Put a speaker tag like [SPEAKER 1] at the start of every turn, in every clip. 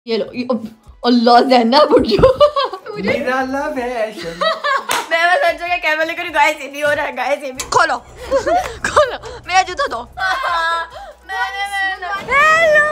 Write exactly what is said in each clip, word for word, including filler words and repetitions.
[SPEAKER 1] ये लो ये, अल्लाह ज़ैनब उठ जाओ।
[SPEAKER 2] मेरा लव है
[SPEAKER 1] मैं बस सोचा कि कैमरा लेकर गाय से भी हो रहा है, गाय से भी। खोलो खोलो मेरा जूता दो। Hello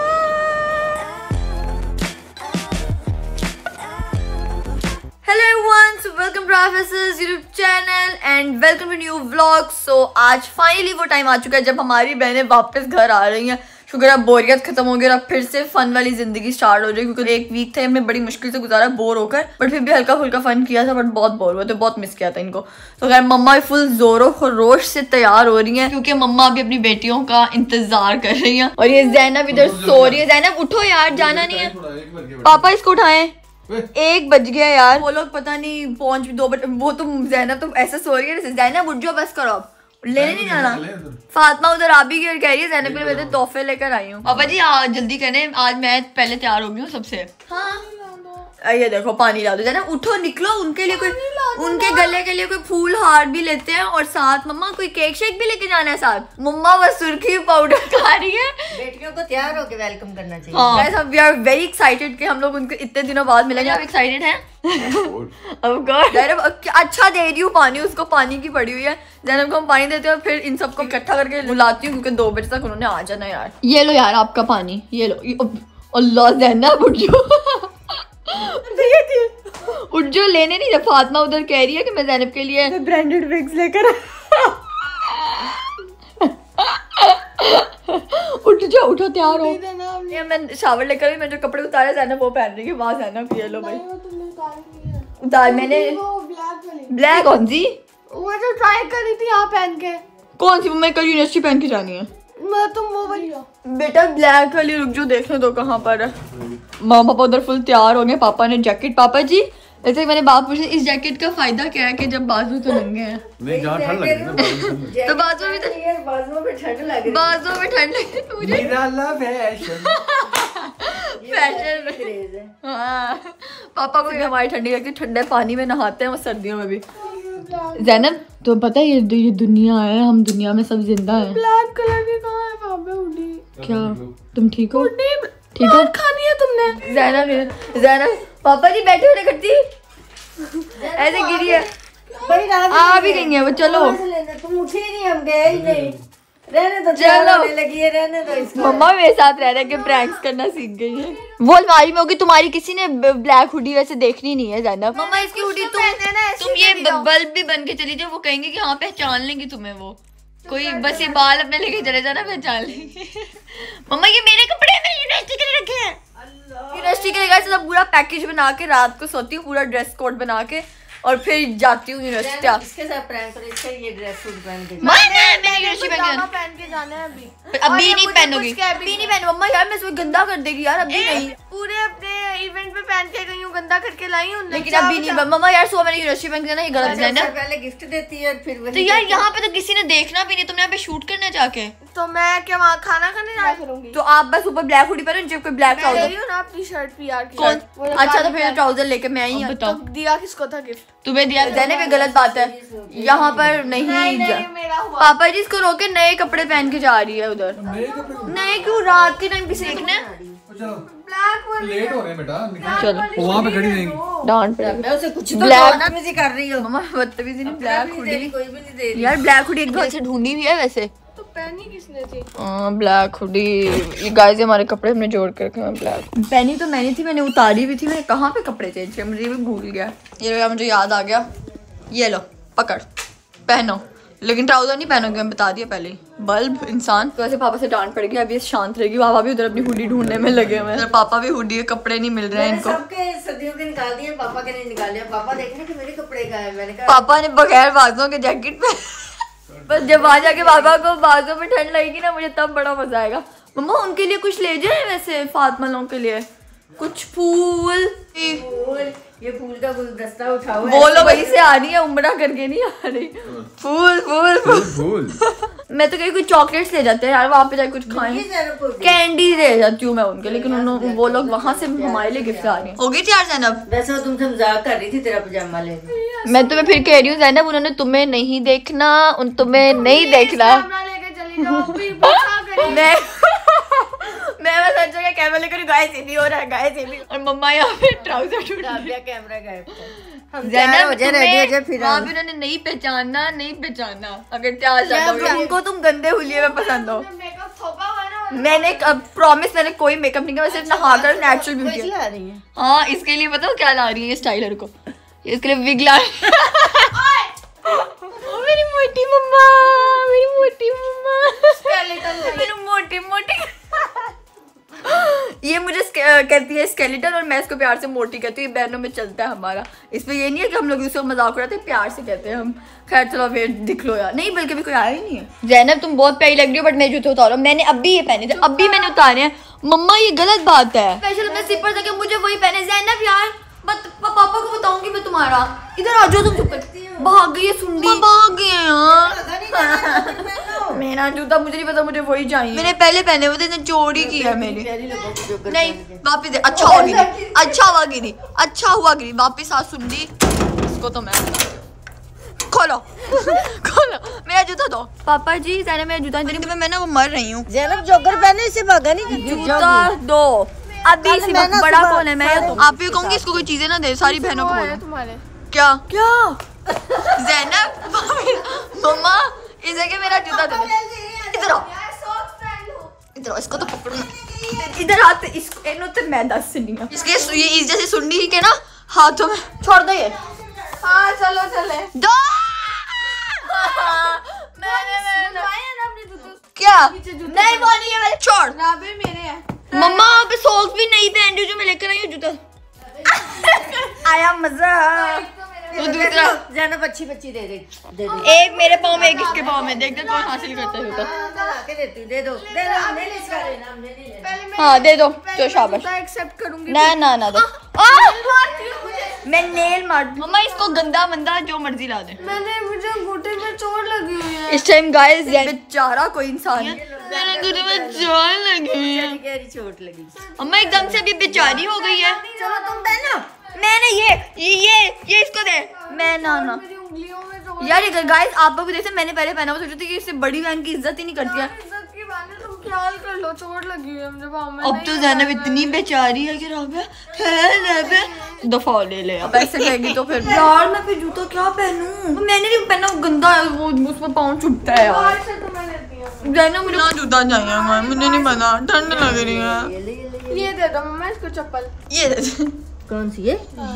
[SPEAKER 1] hello everyone, so welcome to professors YouTube channel and welcome to new vlog. So आज फाइनली वो टाइम आ चुका है जब हमारी बहनें वापस घर आ रही हैं। शुक्र अब बोरियत खत्म हो गया, अब फिर से फन वाली जिंदगी स्टार्ट हो रही है क्योंकि एक वीक था हमने बड़ी मुश्किल से गुजारा बोर होकर, बट फिर भी हल्का फुल्का फन किया था, बट बहुत बोर हुआ था, बहुत मिस किया था इनको। तो खैर मम्मा भी फुल जोरों खरोश से तैयार हो रही हैं क्योंकि मम्मा अभी अपनी बेटियों का इंतजार कर रही हैं। और ये ज़ैनब इधर सो रही है। ज़ैनब उठो यार, जाना नहीं है। पापा इसको उठाएं, एक बज गया यार। वो लोग पता नहीं पहुंच भी दो बजे। वो तो ज़ैनब तो ऐसा सो रही है। ज़ैनब उठ जाओ, बस करो, अब लेने नहीं जाना। फातिमा उधर आ भी कह रही है ज़ैनब के लिए तोहफे लेकर आई हूँ। पापा जी आ, जल्दी करें, आज मैं पहले तैयार हो गई हूँ सबसे। हाँ ये देखो पानी ला दो ज़ैनब, उठो निकलो। उनके लिए कोई, उनके गले के लिए कोई फूल हार भी लेते हैं और साथ मम्मा कोई केक शेक भी लेके जाना है साथ। मम्मा बस सुर्खी पाउडर खा रही है। बेटियों को तैयार होके वेलकम करना चाहिए। हाँ वी आर वेरी एक्साइटेड कि हम लोग उनको इतने दिनों बाद मिलेंगे। आप एक्साइटेड हैं? अच्छा दे रही हूँ पानी, उसको पानी की पड़ी हुई है। ज़ैनब को हम पानी देते हैं और फिर इन सबको इकट्ठा करके बुलाती हूँ क्योंकि दो बजे तक उन्होंने आ जाना यार। ये लो यार आपका पानी, ये लो। अल्लाह ज़ैनब उठ जाओ, उठ जो लेने नहीं। जब फातिमा उधर कह रही है कि मैं ज़ैनब के लिए ब्रांडेड विग्स लेकर उठ जाओ, उठो तैयार हो। ये मैं शावर लेकर मैं जो कपड़े उतारे ज़ैनब वो पहन रही है। वहाँ ज़ैनब ये लो भाई उतार मैंने। ब्लैक कौन सी?
[SPEAKER 3] वो जो ट्राई करी थी यहाँ पहन के।
[SPEAKER 1] कौन सी? मैं कल यूनिवर्सिटी पहन के जानी है।
[SPEAKER 3] मैं तुम वो वाली
[SPEAKER 1] बेटा ब्लैक वाली, रुक जो देखने दो कहाँ पर है। माँ पापा उधर फुल तैयार हो गए। पापा ने जैकेट, पापा जी जैसे मैंने बात पूछी इस जैकेट का फायदा क्या है कि जब बाजू तो नंगे हैं
[SPEAKER 2] नहीं जहाँ ठंड लगे ना
[SPEAKER 1] तो बाजू में तो
[SPEAKER 3] बाजुओं में ठंड लग रही,
[SPEAKER 1] बाजू में ठंड लगे मुझे।
[SPEAKER 2] मेरा लव है
[SPEAKER 1] फैशन। हाँ पापा को भी हमारी ठंडी लगती है, ठंडे पानी में नहाते हैं वो सर्दियों में भी। ज़ैनब तो पता है ये ये दुनिया है, हम दुनिया में सब जिंदा हैं।
[SPEAKER 3] ब्लैक कलर की कहाँ है वहाँ पे हुडी?
[SPEAKER 1] क्या तुम ठीक हो?
[SPEAKER 3] ठीक है खानी है तुमने?
[SPEAKER 1] ज़ैनब ज़ैनब पापा जी बैठे हुए करती ऐसे गिरी है। आ भी गई है वो। चलो
[SPEAKER 3] तुम उठी नहीं, हम गए ही नहीं। रहने तो
[SPEAKER 1] चलो
[SPEAKER 3] लगी है, रहने तो इसको।
[SPEAKER 1] मम्मा मेरे साथ रह रहे के प्रैंक्स करना सीख गई है। वो अलमारी में होगी तुम्हारी, किसी ने ब्लैक हुडी वैसे देखनी नहीं है ज़ैनब। मम्मा इसकी हुडी तुम तुम ये बल्ब भी बन के चली जाओ, वो कहेंगे कि हाँ पहचान लेंगी तुम्हें। वो कोई बस ये बाल अपने लेके चले जाना, पहचान लेंगे। मम्मा ये मेरे कपड़े हैं, मैंने यूनिवर्सिटी के लिए रखे हैं। यूनिवर्सिटी के लिए पूरा पैकेज बना के रात को सोती हूँ, पूरा ड्रेस कोड बना के, और फिर जाती हूँ यूनिवर्सिटी।
[SPEAKER 3] इसके साथ प्रैंक करो, इसका ये ड्रेस सूट पहन के
[SPEAKER 1] मैं यूनिवर्सिटी
[SPEAKER 3] पहन के जाना है अभी।
[SPEAKER 1] अभी नहीं पहनोगी, अभी नहीं पहनो मम्मा यार, मैं इसको गंदा कर देगी यार। अभी नहीं,
[SPEAKER 3] पूरे अपने इवेंट पे पहन के गई हूँ, गंदा करके लाई हूँ,
[SPEAKER 1] लेकिन अभी नहीं मम्मा यार। सो मैंने यूनिवर्सिटी पहन के जाना, ये गलत है ना।
[SPEAKER 3] पहले गिफ्ट देती है फिर
[SPEAKER 1] तो यार यहाँ पे तो किसी ने देखना भी नहीं, तुमने यहाँ पे शूट करने जाके।
[SPEAKER 3] तो मैं क्या वहाँ खाना खाने जाया करूंगी?
[SPEAKER 1] तो आप बस ऊपर ब्लैक हुडी पहनो, जब कोई ब्लैक ट्राउजर
[SPEAKER 3] ना अपनी शर्ट भी यार।
[SPEAKER 1] कौन? अच्छा तो फिर ट्राउजर लेके मैं आई हूँ।
[SPEAKER 3] तो दिया किसको था गिफ्ट?
[SPEAKER 1] तुम्हें दिया जाने पे गलत बात है यहाँ पर नहीं,
[SPEAKER 3] नहीं, नहीं मेरा हुआ।
[SPEAKER 1] पापा जी इसको रोके, नए कपड़े पहन के जा रही है उधर। नए क्यों? रात के टाइम किसी देखने
[SPEAKER 3] ब्लैक
[SPEAKER 2] लेट हो रहे हैं बेटा,
[SPEAKER 1] चलो
[SPEAKER 2] वहाँ पे खड़ी रहेंगी।
[SPEAKER 1] डांट पड़ेगी।
[SPEAKER 3] उसे कुछ तो
[SPEAKER 1] ब्लैक
[SPEAKER 3] कर रही हो
[SPEAKER 1] मम्मा, बदतमीजी नहीं। ब्लैक हुडी
[SPEAKER 3] कोई भी नहीं दे रही
[SPEAKER 1] यार, ब्लैक हुडी एक दो से ढूंढी भी है वैसे।
[SPEAKER 3] तो पहनी किसने थी?
[SPEAKER 1] हाँ ब्लैक हुडी। ये गाइस हमारे कपड़े हमने जोड़ कर रखे हैं। ब्लैक पहनी तो मैंने थी, मैंने उतारी भी थी। मैंने कहाँ पे कपड़े चेंज किए मुझे भी भूल गया। ये लो मुझे याद आ गया, ये लो पकड़ पहनो, लेकिन ट्राउजर नहीं पहनोगे, मैं बता दिया पहले ही। बल्ब इंसान तो ऐसे पापा से डांट पड़ेगी, अभी ये शांत रहेगी। पापा भी उधर अपनी हुडी ढूंढने में लगे हुए हैं। पापा भी हुडी के कपड़े नहीं मिल रहे हैं इनको।
[SPEAKER 3] सबके सदियों के निकाल दिए, पापा के नहीं निकाले। पापा देखने कि मेरे कपड़े कहाँ हैं। मैंने कहा
[SPEAKER 1] पापा ने बगैर बाजों के जैकेट पे बस जब आ जाके पापा को बाजों में ठंड लगेगी ना, मुझे तब बड़ा मजा आएगा। मम्मा उनके लिए कुछ ले जाए वैसे, फातिमा लोगों के लिए कुछ फूल।
[SPEAKER 3] फूल, ये फूल का गुलदस्ता उठाओ।
[SPEAKER 1] वो लोग वहीं से आ रही है, उम्रा करके नहीं आ रही। फूल फूल फूल
[SPEAKER 2] फूल।
[SPEAKER 1] मैं तो कहीं कुछ चॉकलेट्स ले जाते हैं यार, वहाँ पे जाके कुछ खाएं, कैंडी ले जाती हूँ मैं उनके, लेकिन उन वो लोग वहाँ से हमारे लिए गिफ्ट आ रही हैं। हो गई थी यार ज़ैनब?
[SPEAKER 3] वैसे वो तुमसे मजाक कर रही थी तेरा पजामा लेके।
[SPEAKER 1] मैं तुम्हें फिर कह रही हूँ ज़ैनब, उन्होंने तुम्हें नहीं देखना, उन तुम्हें नहीं देखना। मैं मैं बस सोचा कि कैमरा लेकर गाइस ये भी हो रहा है, गाइस ये भी, और मम्मा यहाँ पे ट्राउजर छूट
[SPEAKER 3] राबिया कैमरा गायब था। हम
[SPEAKER 1] जैनब
[SPEAKER 3] चार हो जाए रेडी हो जाए फिर
[SPEAKER 1] वहाँ पे उन्होंने नहीं पहचानना, नहीं पहचानना अगर तैयार जाता उनको तुम गंदे हुलिये में पसंद हो। मैंने प्रॉमिस मैंने कोई मेकअप नहीं किया, मैं सिर्फ नहा कर नेचुरल ब्यूटी
[SPEAKER 3] ला रही है।
[SPEAKER 1] हाँ इसके लिए बताओ क्या ला रही है स्टाइलर को, इसके लिए विग ला रही है। मेरी मोटी मम्मा, मेरी मोटी मम्मा, मेरी मोटी मोटी ये मुझे कहती है स्केलेटन और मैं इसको प्यार से मोटी कहती हूँ। बहनों में चलता है हमारा, इसमें ये नहीं है कि हम लोग इसको मजाक उड़ाते हैं, प्यार से कहते हैं हम। खैर चलो वेट दिख लो यार, नहीं बल्कि भी कोई आया ही नहीं है। जैनब तुम बहुत प्यारी लग रही हो, बट मैं जूते उतारो, मैंने अभी ये पहने थे, अभी मैंने उतारे हैं। मम्मा ये गलत बात है, स्पेशल अपने सिपर तक मुझे वही पहने। जैनब यार बत, पापा को बताऊंगी मैं तुम्हारा, इधर आ जाओ तुम, चुप कर। भाग गई है सुंडी, भाग गए यार। मेरा जूता मुझे नहीं पता, मुझे वही चाहिए। मैंने पहले पहने हुए थे, चोरी की है मेरी। नहीं वापिस दे, अच्छा हुआ गिरी, अच्छा हुआ गिरी, अच्छा हुआ गिरी, वापिस आ सुंडी। इसको तो मैं खोलो खोलो मेरा जूता दो। पापा जी जैनब मेरा जूता नहीं दे, मैं ना वो मर रही हूँ।
[SPEAKER 3] जैनब जोकर पहने इससे भागा नहीं,
[SPEAKER 1] जूता दो अभी इसी वक्त। बड़ा कौन है, मैं या तुम? आप ही कहूंगी इसको कोई चीजें ना दे, सारी बहनों को बोलो। क्या क्या जैनब मम्मा इस जगह मेरा जूता दे दो। इधर आओ, इधर आओ, इसको तो पकड़ो, इधर आते इसको एनो तो मैं दस नहीं हूं इसके ये इस जैसे सुंडी के ना हाथों में छोड़ दो ये। हाँ चलो चले दो। मैंने मैंने क्या नहीं वो नहीं है, मैंने छोड़।
[SPEAKER 4] राबे मेरे हैं।
[SPEAKER 1] मम्मा आप सॉक्स भी नहीं पहन रही जो मैं लेकर आई हूँ जूता। आया मजा। तो दूसरा
[SPEAKER 3] जैनब अच्छी बच्ची दे दे दे दो।
[SPEAKER 1] एक मेरे पाँव में एक इसके पाँव में, देखते कौन हासिल करता है जूता।
[SPEAKER 3] के देती दे दो दे दो, हमने नहीं इसका लेना, हमने नहीं लेना।
[SPEAKER 1] हाँ दे दो तो शाबाश।
[SPEAKER 4] एक्सेप्ट करूंगी।
[SPEAKER 1] ना ना ना दो, मैं नेल मार दूं। मम्मा इसको गंदा मंदा जो मर्जी ला दे।
[SPEAKER 4] मैंने मुझे घुटने में चोट लगी हुई है।
[SPEAKER 1] इस टाइम गाइस बेचारा कोई इंसान है, मेरे घुटने में चोट लगी हुई है।
[SPEAKER 3] गहरी चोट लगी।
[SPEAKER 1] अम्मा एकदम से अभी बेचारी हो गई है।
[SPEAKER 3] चलो तुम पहनो।
[SPEAKER 1] मैंने ये ये ये ये इसको दे, मैं ना ना
[SPEAKER 4] मेरी उंगलियों में चोट।
[SPEAKER 1] यार ये गाइस आप लोग भी देखते, मैंने पहले पहना हुआ, सोचा था कि इससे बड़ी बहन की इज्जत ही नहीं करती है।
[SPEAKER 4] इज्जत की बात है, तुम ख्याल कर लो, चोट लगी हुई है मुझे पाँव में।
[SPEAKER 1] अब तो जैनब इतनी बेचारी है कि राबिया दफा ले ले। अब ऐसे कहेगी तो फिर यार मैं फिर जूता क्या पहनूं? मैंने नहीं पहना, गंदा है वो, उसमें पाँव छुटता है यार।
[SPEAKER 4] बाहर से तो मैं लेती हूँ।
[SPEAKER 1] जैनब मुझे ना जूता चाहिए, मुझे नहीं पता, ठंड लग रही है।
[SPEAKER 4] ये दे दो मम्मा इसको चप्पल।
[SPEAKER 1] ये
[SPEAKER 3] कौन सी है?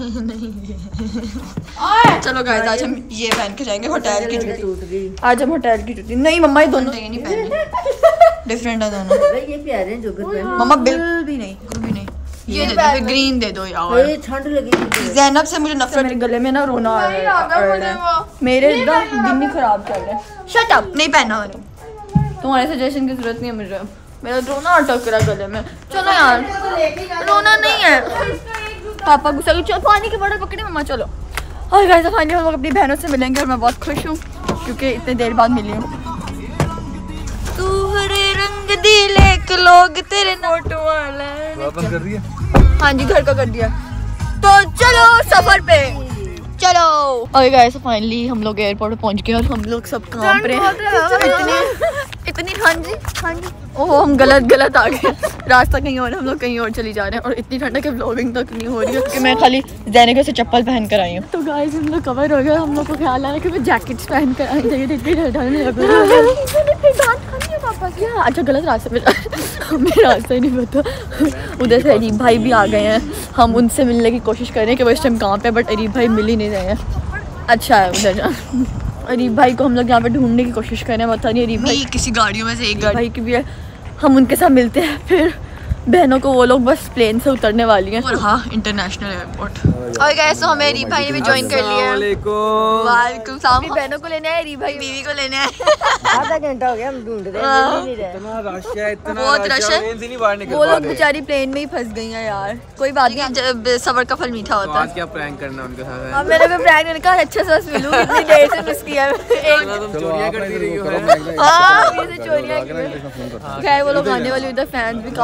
[SPEAKER 1] चलो गाइस आज हम ये पहन के जाएंगे होटल की जूती।
[SPEAKER 3] टूट गई
[SPEAKER 1] आज हम होटल की जूती नहीं, मम्मा ये दोनों ये नहीं पहने, डिफरेंट है दोनों।
[SPEAKER 3] भाई ये प्यारे हैं जोकर पहन।
[SPEAKER 1] मम्मा बिल्कुल भी नहीं, बिल्कुल भी नहीं। ये दे दो, ग्रीन दे दो यार।
[SPEAKER 3] ये ठंड लगी।
[SPEAKER 1] जैनब से मुझे नफरत, मेरे गले में ना रोना आ रहा है, मेरे एकदम दिन ही खराब चल रहे हैं। शट अप, नहीं पहना मैंने, तुम्हारे सजेशन की जरूरत नहीं है मुझे, मेरा रोना अटक रहा गले में। चलो यार रोना नहीं है। पापा गुस्सा, चलो पानी की बोतल पकड़े मम्मा चलो। और गाइस फाइनली हम लोग अपनी बहनों से मिलेंगे और मैं बहुत खुश हूँ क्योंकि इतने देर बाद मिली हूँ। तू हरे रंग दिले के लोग तेरे फोटो वाला
[SPEAKER 2] बंद कर रही है।
[SPEAKER 1] हाँ जी घर का कर दिया, तो चलो सफर पे चलो। और गाइस फाइनली हम लोग एयरपोर्ट पे पहुंच गए और हम लोग सब कहाँ पे इतनी इतनी हाँ जी हाँ जी ओह हम गलत गलत आ गए, रास्ता कहीं और, हम लोग कहीं और चली जा रहे हैं और इतनी ठंड है कि व्लॉगिंग तक नहीं हो रही है कि मैं खाली जैनब से चप्पल पहन कर आई हूँ। तो गाइस हम लोग कवर हो गए, हम लोग को ख्याल आ रहा है कि मैं जैकेट्स पहन कर आई चाहिए, इतनी ठंड लग रही है। पापा क्या अच्छा गलत रास्ते पे हमें रास्ता ही नहीं पता। उधर से अरीब भाई भी आ गए हैं, हम उनसे मिलने की कोशिश कर रहे हैं कि वो इस टाइम कहाँ पे, बट अरीब भाई मिल ही नहीं रहे हैं। अच्छा है उधर जा अरीब भाई को हम लोग यहाँ पे ढूंढने की कोशिश कर रहे हैं, पता नहीं अरीब भाई किसी गाड़ियों में से एक गाड़ी भाई की भी है, हम उनके साथ मिलते हैं फिर बहनों को, वो लोग बस प्लेन से उतरने वाली हैं। और हाँ इंटरनेशनल एयरपोर्ट। और गाइस तो हमें रीब भाई ने भी ज्वाइन कर लिया है। वालेकुम सलाम। बहनों को लेने आए, रीब भाई बीवी को लेने आए।
[SPEAKER 3] आधा घंटा हो गया हम ढूंढ रहे हैं, मिल नहीं रहे।
[SPEAKER 2] इतना रश है, इतना
[SPEAKER 1] बहुत रश है,
[SPEAKER 2] ट्रेन से नहीं बाहर निकल
[SPEAKER 1] वो लोग बेचारी प्लेन में ही फंस गई हैं यार। कोई बात नहीं, सबर का फल मीठा होता है।
[SPEAKER 2] आज क्या प्रैंक करना उनके साथ?
[SPEAKER 1] अब मैंने भी प्रैंक करने का अच्छे से मिलूं, इतनी देर से मिस किया है।
[SPEAKER 2] तुम चोरियां करती रही हो।
[SPEAKER 1] हाँ ये से चोरियां की। खैर वो लोग आने वाले, उधर फैंस भी काफी आ रहे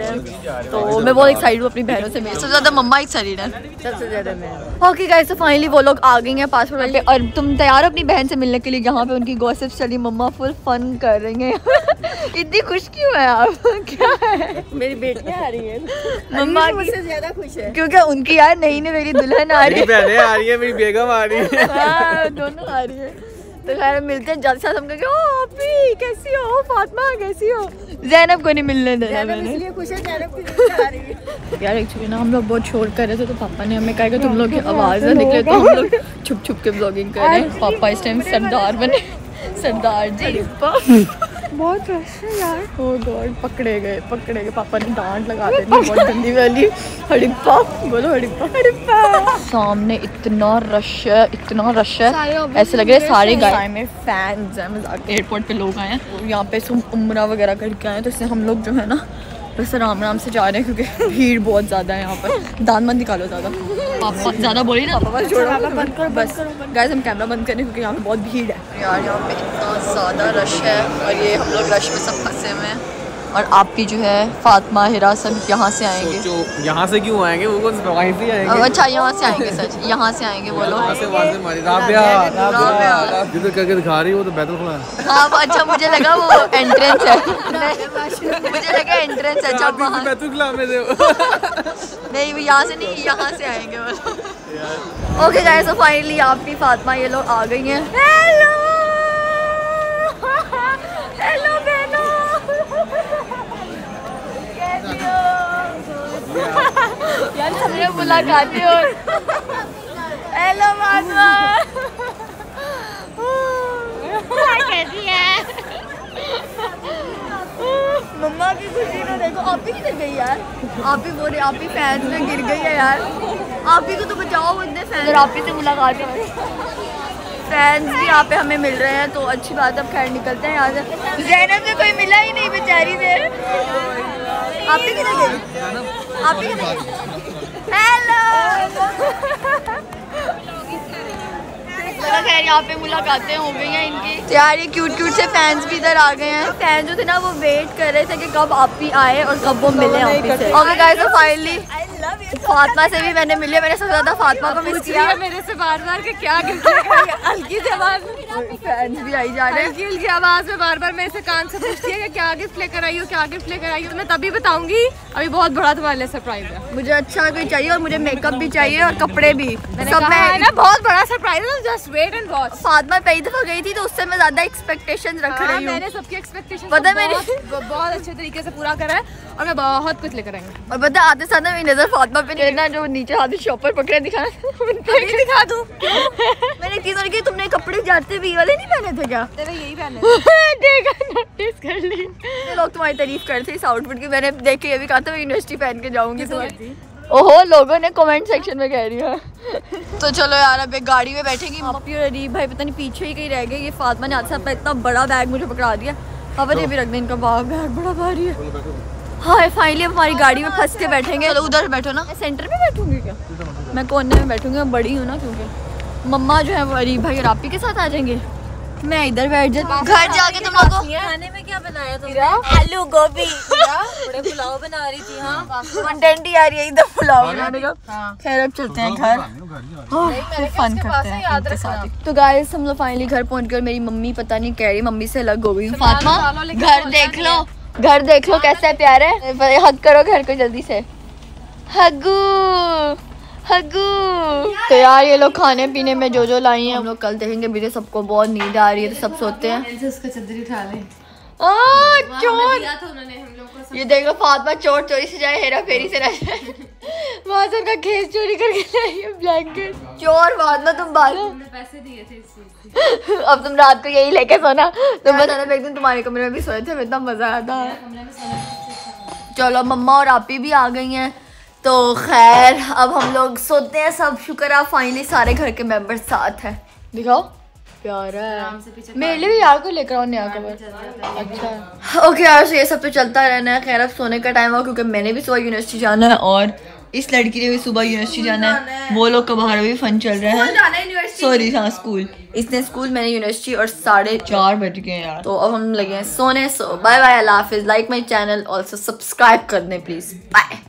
[SPEAKER 1] रहे हैं। तो मैं बहुत एक्साइटेड हूँ अपनी बहनों से मिलने। सबसे ज्यादा मम्मा एक्साइटेड है,
[SPEAKER 3] सबसे ज्यादा मैं।
[SPEAKER 1] ओके गाइस, तो फाइनली वो लोग आ गई हैं पासपोर्ट पे। और तुम तैयार हो अपनी बहन से मिलने के लिए? यहाँ पे उनकी गॉसिप्स चली, मम्मा फुल फन कर रही हैं। इतनी खुश क्यों है आप? क्या है?
[SPEAKER 3] मेरी बेटियां आ रही हैं,
[SPEAKER 1] मम्मा
[SPEAKER 3] मुझसे ज्यादा खुश है
[SPEAKER 1] क्योंकि उनकी यार नई ने मेरी दुल्हन आ रही है,
[SPEAKER 2] बहनें आ रही है, मेरी बेगम आ रही है।
[SPEAKER 1] हाँ, दोनों आ रही है। तो खैर मिलते हैं जल्द से जल्द। हम कहेंगे ओ अभी कैसी हो, फातिमा कैसी हो। जैनब को नहीं मिलने देना मैंने,
[SPEAKER 3] इसलिए खुश है जैनब की बेटी आ रही है।
[SPEAKER 1] यार एक्चुअली ना हम लोग बहुत शोर कर रहे थे, तो पापा ने हमें कहा कि तुम लोग की आवाज़ ना निकले, तो हम लोग छुप छुप के ब्लॉगिंग कर रहे हैं। पापा इस टाइम सरदार बने, सरदार जी। बहुत रश है यार। ओह गॉड, पकड़े गए पकड़े गए पापा ने डांट लगा दी बहुत गंदी वाली। हड़प्पा बोलो, हड़प्पा हड़प्पा। सामने इतना रश है, इतना रश है, ऐसे लग रहा है सारे गाय में फैंस हैं। मजाक, एयरपोर्ट पे लोग आए हैं यहाँ पे, सुम उम्रा वगैरह करके आए हैं, तो इससे हम लोग जो है ना बस आराम आराम से जा रहे हैं, क्योंकि भीड़ बहुत ज़्यादा है यहाँ पर। दान मत निकालो ज़्यादा, पापा ज़्यादा बोली ना, पापा बस छोड़ो बंद करो बस। गाइस हम कैमरा बंद करें क्योंकि यहाँ पे बहुत भीड़ है यार। यहाँ पे इतना ज़्यादा रश है और ये हम लोग रश में सब फंसे हुए हैं। और आप भी जो है फातिमा, हिरा सब यहाँ से आएंगे।
[SPEAKER 2] सोचो यहाँ से क्यों आएंगे, वो वहीं से आएंगे।
[SPEAKER 1] अच्छा यहाँ से आएंगे, सच यहाँ से आएंगे वो लोग।
[SPEAKER 2] वहाँ से वहाँ से मारी राबिया, राबिया जिधर करके दिखा रही है वो तो बैतुल खुला है।
[SPEAKER 1] हाँ अच्छा, मुझे लगा वो एंट्रेंस है, मुझे लगा एंट्रेंस है जब वहाँ।
[SPEAKER 2] बैतुल खुला में दे
[SPEAKER 1] नहीं, वो यहाँ से नहीं, यहाँ से आएंगे वो लोग। ओके गाइस, तो फाइनली आप भी फातिमा ये लोग आ गई हैं। हेलो हेलो बहनों, कैसी हो यार? सबने मुलाकातें हो। हेलो फातिमा, कैसी है? मम्मा की खुशी तो देखो। आप ही किधर गई यार? आप ही बोले, आप ही फैंस में गिर गई है यार। आप ही को तो बचाओ, इतने फैंस। आप ही से मुलाकात है, फैंस भी यहाँ पे हमें मिल रहे हैं, तो अच्छी बात है। अब खैर निकलते हैं यहाँ से। ज़ैनब से कोई मिला ही नहीं बेचारी से। आप ही किधर गई? आप ही किधर गई? हेलो। खैर यहाँ पे मुलाकातें हो गई हैं इनकी। यार ये क्यूट क्यूट से फैंस भी इधर आ गए हैं। फैंस जो थे ना वो वेट कर रहे थे कि कब आप ही आए और कब वो मिले आप ही से। ओके गाइस, तो फाइनली फातिमा से भी मैंने मिली। मैंने सबसे ज्यादा फातिमा को मिस किया
[SPEAKER 4] मेरे से बार बार के क्या गिफ्ट लेकर हल्की से आवाज,
[SPEAKER 1] फैंस भी आई जा रहे हैं।
[SPEAKER 4] हल्की हल्की आवाज में बार बार मेरे से कान से पूछती है कि क्या गिफ्ट लेकर आई हो, क्या गिफ्ट लेकर आई हो। तो मैं तभी बताऊंगी, अभी बहुत बड़ा तुम्हारे लिए सरप्राइज है।
[SPEAKER 1] मुझे अच्छा भी चाहिए और मुझे मेकअप भी चाहिए और कपड़े भी।
[SPEAKER 4] सब में ना बहुत बड़ा सरप्राइज है, just wait and watch.
[SPEAKER 1] Fatima पहली दफा गई थी तो उससे मैं ज्यादा एक्सपेक्टेशंस रख रही हूँ।
[SPEAKER 4] मैंने सबकी एक्सपेक्टेशन
[SPEAKER 1] पता है मेरी
[SPEAKER 4] बहुत अच्छे तरीके से पूरा करा है और मैं बहुत कुछ लेकर आएंगे।
[SPEAKER 1] और पता आते साथ मेरी नजर फातिमा पे ना जो नीचे हाथ शॉपर पकड़े दिखा दिखा दूं। मैंने एक चीज और की, तुमने कपड़े जाते भी वाले नहीं पहने थे क्या?
[SPEAKER 4] तेरे यही पहने
[SPEAKER 1] देखा, नोटिस कर ली। लोग तुम्हारी तारीफ करते थे इस आउटफिट की। मैंने देख के ये भी कहा था मैं यूनिवर्सिटी पहन के जाऊंगी तुम्हारी। ओहो, लोगों ने कमेंट सेक्शन में कह रही है। तो चलो यार अब एक गाड़ी में बैठेगी। पापी और अरीब भाई पता नहीं पीछे ही कहीं रह गए। ये फातिमा ने हाथ से इतना बड़ा बैग मुझे पकड़ा दिया। पापा ने भी रख दे, इनका बैग बड़ा भारी है। हाँ फाइनली हमारी गाड़ी में फंस के बैठेंगे। चलो उधर बैठो ना। मैं सेंटर में बैठूंगी क्या? मैं कोने में बैठूंगी, मैं बड़ी हूँ ना, क्योंकि मम्मा जो है वो अरीब भाई और आपी के साथ आ जाएंगे। मैं इधर बैठ जाती। घर जाके तुम लोगों को
[SPEAKER 3] खाने में क्या बनाया तुमने? आलू गोभी। बड़े पुलाव बना रही थी। हाँ
[SPEAKER 1] कंटेंट ही आ रही है एकदम पुलाव बनाने का। खैर अब चलते हैं घर, फिर फन करते हैं इनके साथ। तो गाइस हम लोग फाइनली घर पहुंच गए। मेरी मम्मी पता नहीं कह रही, मम्मी से अलग हो गई हूँ। फातिमा घर देख लो, घर देख लो कैसा है, प्यारा है। हग करो घर को जल्दी से, हगू हगू। तो यार ये लोग खाने पीने में जो जो लाई हैं हम लोग कल देखेंगे। अभी तो सबको बहुत नींद आ रही है तो सब सोते हैं।
[SPEAKER 4] उसका चद्दर उठा ले।
[SPEAKER 1] चोर, ये देख लो फातिमा चोर चोरी से जाए, हेरा फेरी से ना जाए। वहाँ से उनका खेस चोरी करके लाई है ब्लैंकेट। चोर फातिमा तुम बात,
[SPEAKER 4] पैसे दिए थे इस चीज के।
[SPEAKER 1] अब तुम रात को यही लेके सोना। तुम बताना एक दिन तुम्हारे कमरे में भी सोए थे, इतना मजा आया था। चलो मम्मा और आपी भी आ गई हैं, तो खैर अब हम लोग सोते हैं सब। शुक्र है फाइनली सारे घर के मेंबर साथ हैं। दिखाओ प्यारा है। मेरे लिए भी यार को लेकर आओ नया कवर। अच्छा ओके यार, ये सब तो चलता रहना है। खैर अब सोने का टाइम हुआ क्योंकि मैंने भी सुबह यूनिवर्सिटी जाना है और इस लड़की ने भी सुबह यूनिवर्सिटी जाना है। वो लोग का बाहर भी फन चल रहा है। सॉरी हाँ स्कूल, इसने स्कूल मैंने यूनिवर्सिटी, और साढ़े चार बज गए यार। तो अब हम लगे हैं सोने। सो बाय बाय, अल्लाह हाफिज। Like my channel, also subscribe कर दें प्लीज। बाय।